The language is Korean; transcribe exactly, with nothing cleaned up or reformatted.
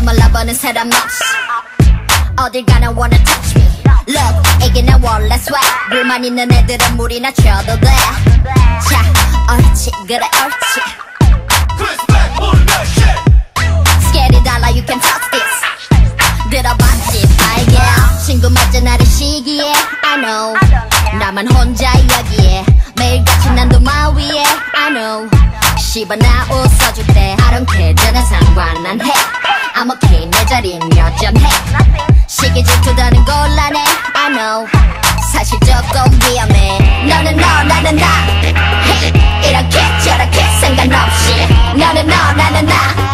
말라보는 사람 없이 어딜 가나 wanna touch me Look 이게 나 원래 swag 불만 있는 애들은 물이나 쳐도 돼 자 옳지 그래 옳지 Scary 달라 you can touch this 들어봤지 발견 친구 맞아 나를 시기에 I know 나만 혼자 여기에 매일같이 난 도마 위에 I know 씹어 나 웃어줄 때 I don't care 전혀 상관 안 해 I'm okay 내 자리는 여전해 시기 질투다는 곤란해 I know 사실 조금 위험해 너는 너 나는 나 hey, 이렇게 저렇게 상관없이 너는 너 나는 나